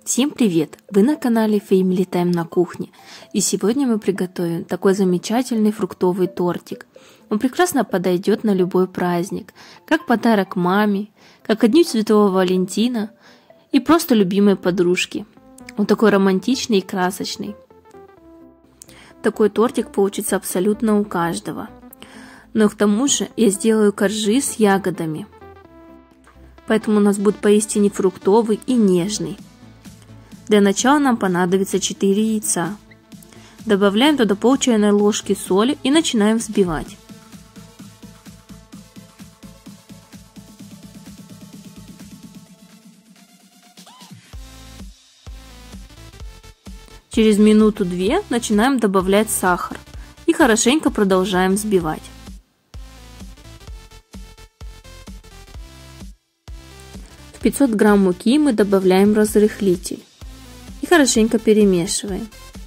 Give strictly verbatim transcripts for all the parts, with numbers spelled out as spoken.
Всем привет! Вы на канале Family Time на кухне, и сегодня мы приготовим такой замечательный фруктовый тортик. Он прекрасно подойдет на любой праздник, как подарок маме, как ко Дню Святого Валентина и просто любимой подружке. Он такой романтичный и красочный. Такой тортик получится абсолютно у каждого. Но к тому же я сделаю коржи с ягодами, поэтому у нас будет поистине фруктовый и нежный. Для начала нам понадобится четыре яйца. Добавляем туда пол чайной ложки соли и начинаем взбивать. Через минуту-две начинаем добавлять сахар и хорошенько продолжаем взбивать. В пятьсот грамм муки мы добавляем разрыхлитель и хорошенько перемешиваем.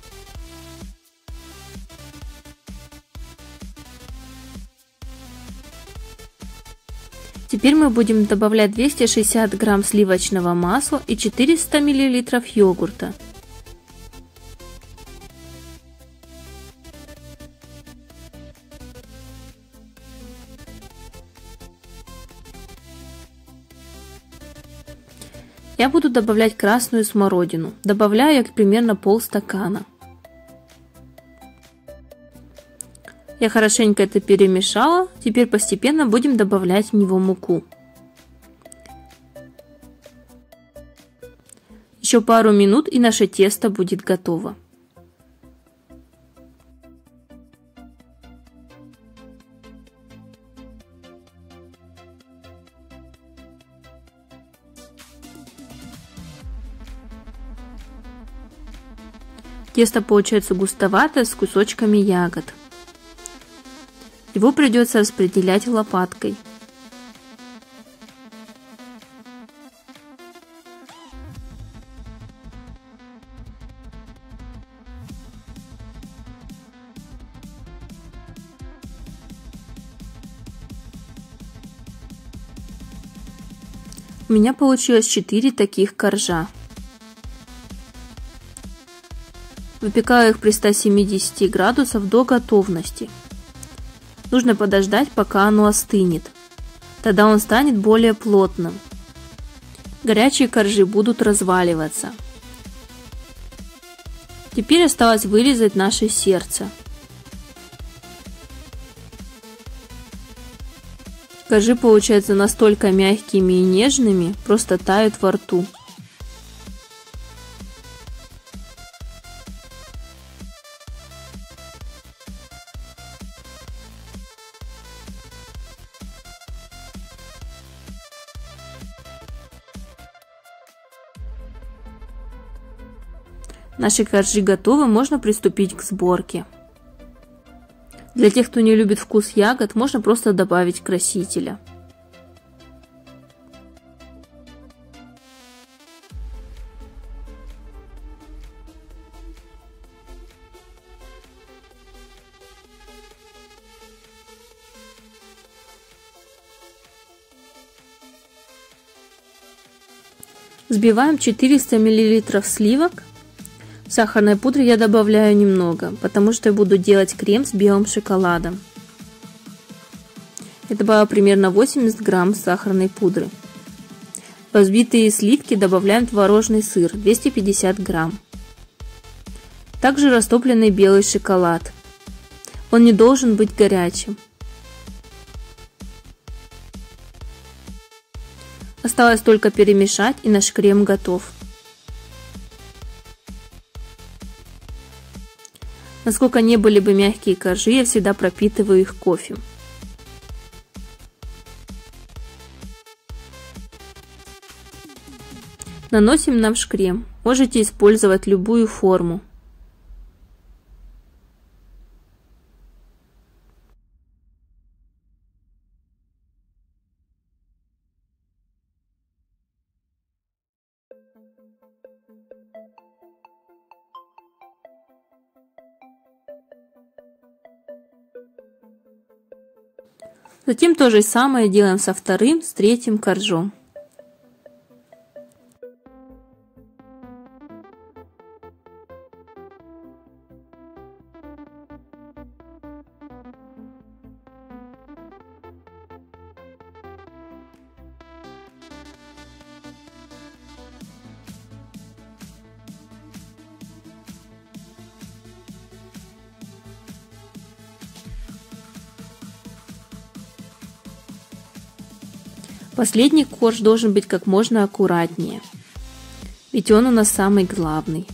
Теперь мы будем добавлять двести шестьдесят грамм сливочного масла и четыреста миллилитров йогурта. Я буду добавлять красную смородину. Добавляю я примерно полстакана. Я хорошенько это перемешала. Теперь постепенно будем добавлять в него муку. Еще пару минут и наше тесто будет готово. Тесто получается густоватое, с кусочками ягод. Его придется распределять лопаткой. У меня получилось четыре таких коржа. Выпекаю их при ста семидесяти градусах до готовности. Нужно подождать, пока оно остынет. Тогда он станет более плотным. Горячие коржи будут разваливаться. Теперь осталось вырезать наше сердце. Коржи получаются настолько мягкими и нежными, просто тают во рту. Наши коржи готовы, можно приступить к сборке. Для тех, кто не любит вкус ягод, можно просто добавить красителя. Взбиваем четыреста миллилитров сливок. Сахарной пудры я добавляю немного, потому что я буду делать крем с белым шоколадом. Я добавила примерно восемьдесят грамм сахарной пудры. В взбитые сливки добавляем творожный сыр двести пятьдесят грамм. Также растопленный белый шоколад. Он не должен быть горячим. Осталось только перемешать, и наш крем готов. Насколько не были бы мягкие коржи, я всегда пропитываю их кофе. Наносим наш крем. Можете использовать любую форму. Затем то же самое делаем со вторым, с третьим коржом. Последний корж должен быть как можно аккуратнее, ведь он у нас самый главный.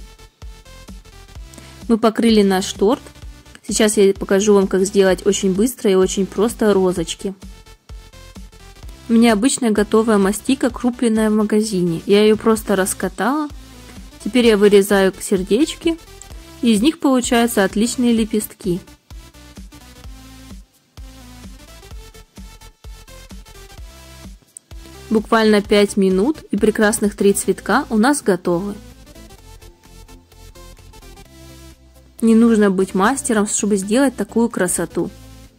Мы покрыли наш торт. Сейчас я покажу вам, как сделать очень быстро и очень просто розочки. У меня обычная готовая мастика, купленная в магазине. Я ее просто раскатала. Теперь я вырезаю сердечки, и из них получаются отличные лепестки. Буквально пять минут, и прекрасных три цветка у нас готовы. Не нужно быть мастером, чтобы сделать такую красоту.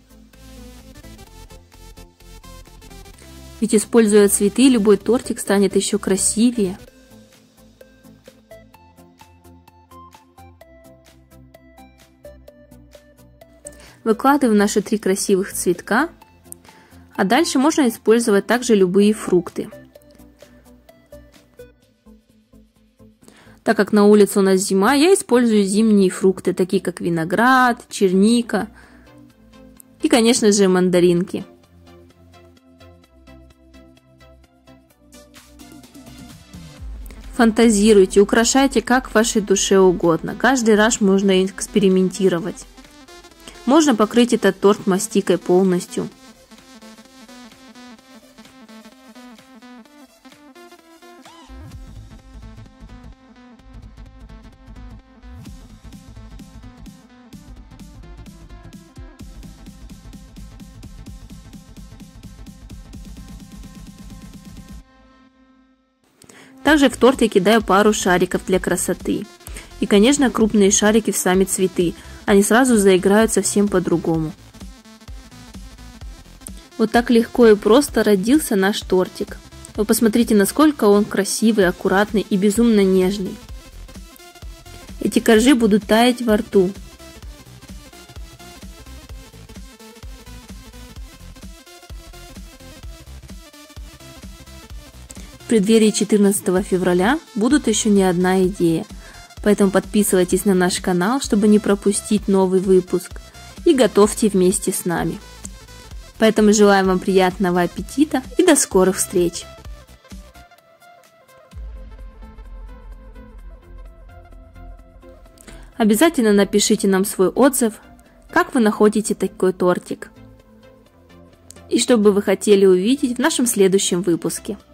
Ведь, используя цветы, любой тортик станет еще красивее. Выкладываем наши три красивых цветка. А дальше можно использовать также любые фрукты. Так как на улице у нас зима, я использую зимние фрукты, такие как виноград, черника и, конечно же, мандаринки. Фантазируйте, украшайте как вашей душе угодно. Каждый раз можно экспериментировать. Можно покрыть этот торт мастикой полностью. Также в торт я кидаю пару шариков для красоты. И, конечно, крупные шарики в сами цветы. Они сразу заиграют совсем по-другому. Вот так легко и просто родился наш тортик. Вы посмотрите, насколько он красивый, аккуратный и безумно нежный. Эти коржи будут таять во рту. В преддверии четырнадцатого февраля будут еще не одна идея. Поэтому подписывайтесь на наш канал, чтобы не пропустить новый выпуск. И готовьте вместе с нами. Поэтому желаем вам приятного аппетита и до скорых встреч! Обязательно напишите нам свой отзыв, как вы находите такой тортик. И что бы вы хотели увидеть в нашем следующем выпуске.